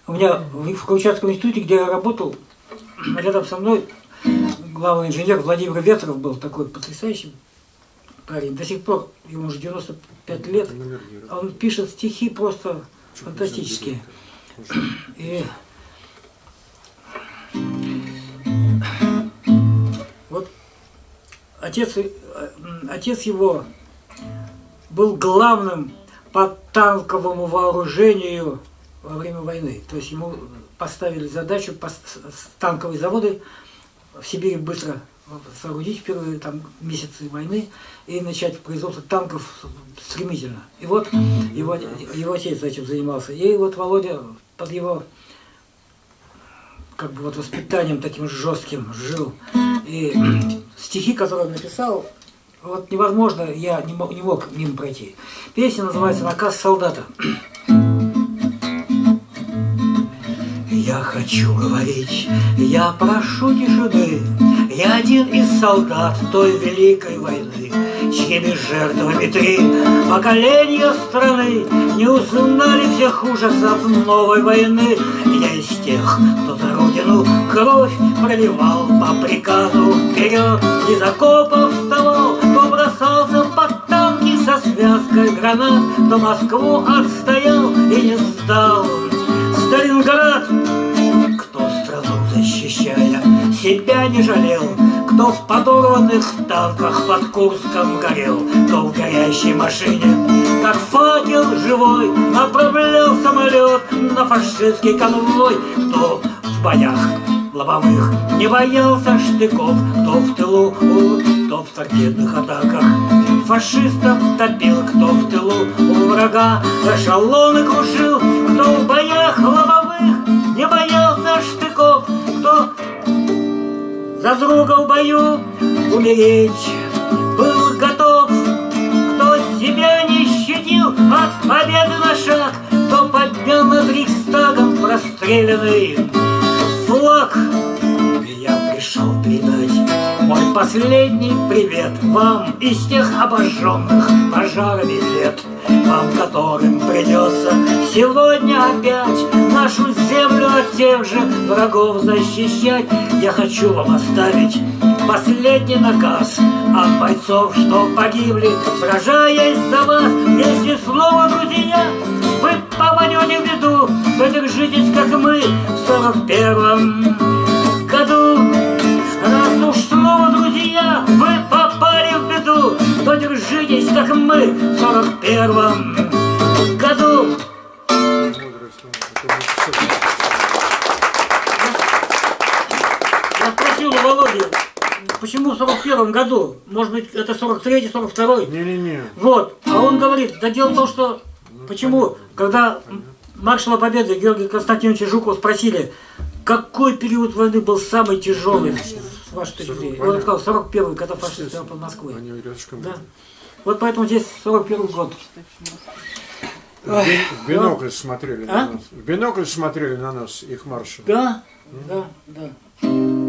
У меня в Камчатском институте, где я работал, рядом со мной главный инженер Владимир Ветров был такой потрясающий парень. До сих пор, ему уже 95 лет, он пишет стихи просто фантастические. И вот отец его был главным по танковому вооружению во время войны. То есть ему поставили задачу танковые заводы в Сибири быстро соорудить в первые там месяцы войны и начать производство танков стремительно. И вот его отец этим занимался. И вот Володя под его как бы вот воспитанием таким жестким жил. И стихи, которые он написал, вот невозможно, я не мог мимо пройти. Песня называется «Наказ солдата». Я хочу говорить, я прошу тишины. Я один из солдат той великой войны, чьими жертвами 3 поколения страны не узнали всех ужасов новой войны. Я из тех, кто за родину кровь проливал по приказу вперед, из окопов вставал, кто бросался под танки со связкой гранат, кто Москву отстоял и не сдал. Сталинград, кто страну защищая себя не жалел, кто в подорванных танках под Курском горел, кто в горящей машине, как факел живой, направлял самолет на фашистский конвой, кто в боях лобовых не боялся штыков, кто в тылу, кто в торпедных атаках фашистов топил, кто в тылу у врага эшелоны крушил, кто в боях лобовых не боялся штыков, кто за друга в бою умереть был готов, кто себя не щадил от победы на шаг, кто поднял над Рейхстагом простреленный флаг. Я пришел передать мой последний привет вам из тех обожженных пожарами лет, вам, которым придется сегодня опять нашу землю от тех же врагов защищать. Я хочу вам оставить последний наказ от бойцов, что погибли, сражаясь за вас. Если снова, друзья, вы попадете в беду, то держитесь, как мы в 41-м году. Раз уж снова, друзья, вы попали в беду, то держитесь, как мы в 41-м году. Я спросил у Володи, почему в 41-м году? Может быть, это 43-й, 42-й? Не-не-не. Вот. А он говорит, да дело в том, что почему, когда маршала Победы Георгия Константиновича Жукова спросили, какой период войны был самый тяжелый, с вашей точки зрения? Он сказал, 41-й, когда фашисты стояли под Москвой. Да. Вот поэтому здесь 41-й год. В бинокль смотрели на нас. В бинокль смотрели на нас, их маршал. Да, да, да.